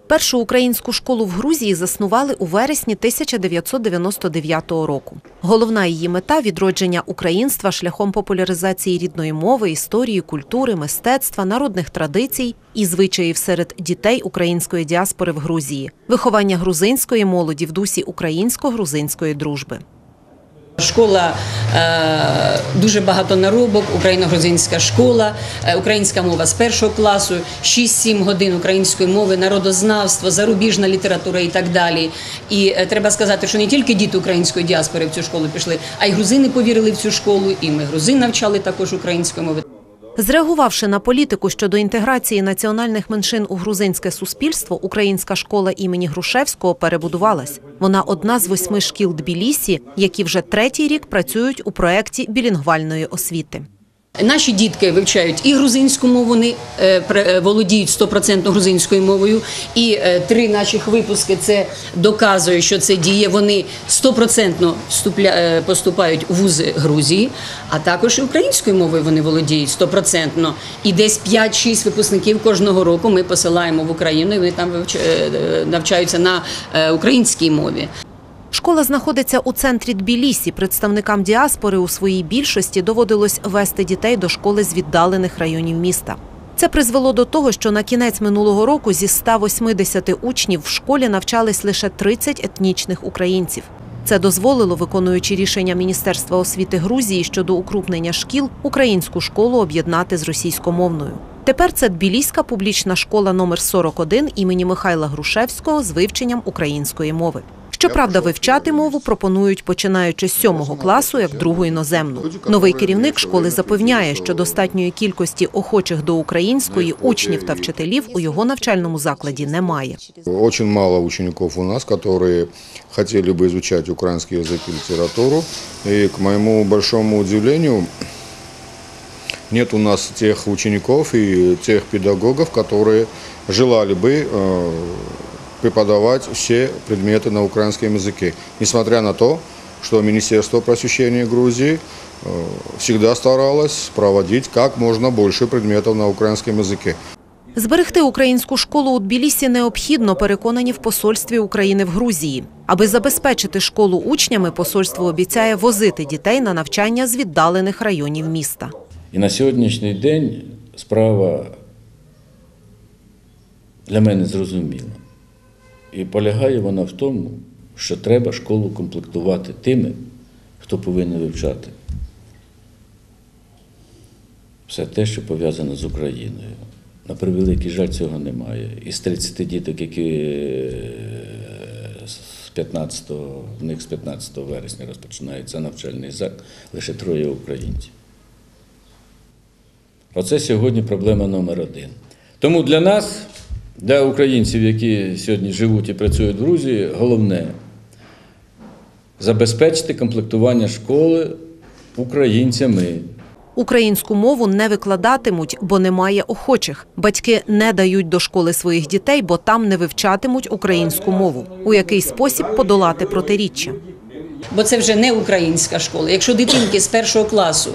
Першу українську школу в Грузії заснували у вересні 1999 року. Головна її мета – відродження українства шляхом популяризації рідної мови, історії, культури, мистецтва, народних традицій і звичаїв серед дітей української діаспори в Грузії, виховання грузинської молоді в дусі українсько-грузинської дружби. Школа, дуже багато наробок, україно-грузинська школа, українська мова з першого класу, 6-7 годин української мови, народознавство, зарубіжна література і так далі. І треба сказати, що не тільки діти української діаспори в цю школу пішли, а й грузини повірили в цю школу, і ми грузин навчали також української мови. Зреагувавши на політику щодо інтеграції національних меншин у грузинське суспільство, українська школа імені Грушевського перебудувалась. Вона одна з 8 шкіл Тбілісі, які вже 3-й рік працюють у проєкті білінгвальної освіти. Наші дітки вивчають і грузинську мову, вони володіють 100% грузинською мовою. І 3 наших випуски це доказує, що це діє. Вони 100% поступають у вузи Грузії, а також і українською мовою вони володіють 100%. І десь 5-6 випускників кожного року ми посилаємо в Україну, і вони там навчаються на українській мові. Школа знаходиться у центрі Тбілісі. Представникам діаспори у своїй більшості доводилось вести дітей до школи з віддалених районів міста. Це призвело до того, що на кінець минулого року зі 180 учнів в школі навчались лише 30 етнічних українців. Це дозволило, виконуючи рішення Міністерства освіти Грузії щодо укрупнення шкіл, українську школу об'єднати з російськомовною. Тепер це Тбіліська публічна школа номер 41 імені Михайла Грушевського з вивченням української мови. Щоправда, вивчати мову пропонують, починаючи з 7-го класу, як другу іноземну. Новий керівник школи запевняє, що достатньої кількості охочих до української учнів та вчителів у його навчальному закладі немає. Дуже мало учнів у нас, які хотіли б вивчати український язик і літературу. І, к моєму великому здивленню, нет у нас тих учеників і тих педагогів, які желали би преподавать все предметы на украинском языке. Несмотря на то, что Министерство просвещения Грузии всегда старалось проводить как можно больше предметов на украинском языке. Зберегти українську школу у Тбілісі необхідно, переконані в посольстві України в Грузії. Аби забезпечити школу учнями, посольство обіцяє возити дітей на навчання з віддалених районів міста. І на сьогоднішній день справа для мене зрозуміла. І полягає вона в тому, що треба школу комплектувати тими, хто повинен вивчати все те, що пов'язано з Україною. На превеликий жаль, цього немає. Із 30 діток, які в них з 15 вересня розпочинається навчальний заклад, лише 3 українців. Оце сьогодні проблема номер 1. Тому для нас, для українців, які сьогодні живуть і працюють в Грузії, головне – забезпечити комплектування школи українцями. Українську мову не викладатимуть, бо немає охочих. Батьки не дають до школи своїх дітей, бо там не вивчатимуть українську мову. У який спосіб подолати протиріччя? Бо це вже не українська школа. Якщо дитинки з 1-го класу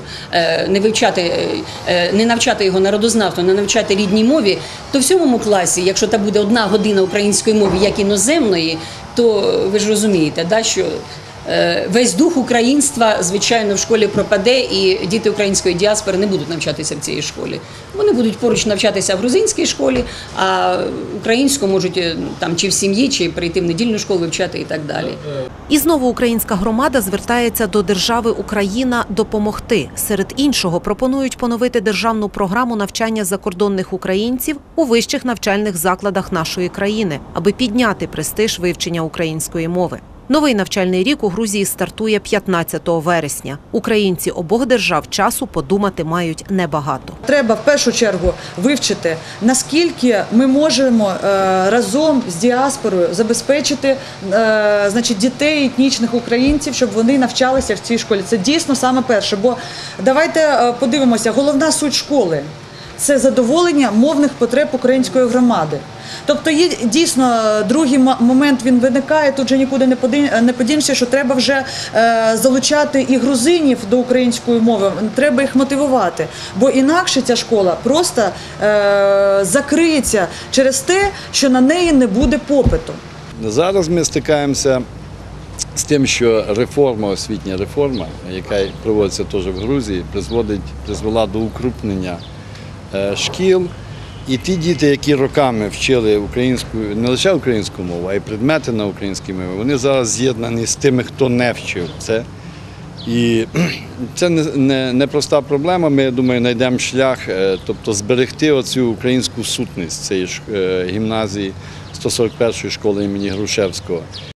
не навчати його народознавству, не навчати рідній мові, то в 7-му класі, якщо та буде 1 година української мови, як іноземної, то ви ж розумієте, що весь дух українства, звичайно, в школі пропаде, і діти української діаспори не будуть навчатися в цій школі. Вони будуть поруч навчатися в грузинській школі, а українську можуть там чи в сім'ї, чи прийти в недільну школу вивчати і так далі. І знову українська громада звертається до держави Україна допомогти. Серед іншого пропонують поновити державну програму навчання закордонних українців у вищих навчальних закладах нашої країни, аби підняти престиж вивчення української мови. Новий навчальний рік у Грузії стартує 15 вересня. Українці обох держав часу подумати мають небагато. Треба в першу чергу вивчити, наскільки ми можемо разом з діаспорою забезпечити дітей етнічних українців, щоб вони навчалися в цій школі. Це дійсно саме перше, бо давайте подивимося, головна суть школи – це задоволення мовних потреб української громади. Тобто є дійсно другий момент, він виникає, тут же нікуди не подінешся, що треба вже залучати і грузинів до української мови, треба їх мотивувати, бо інакше ця школа просто закриється через те, що на неї не буде попиту. Зараз ми стикаємося з тим, що освітня реформа, яка проводиться теж в Грузії, призвела до укрупнення шкіл. І ті діти, які роками вчили українську, не лише українську мову, а й предмети на українській мові, вони зараз з'єднані з тими, хто не вчив це. І це непроста проблема. Ми, я думаю, знайдемо шлях, тобто зберегти оцю українську сутність цієї гімназії 141-ї школи імені Грушевського.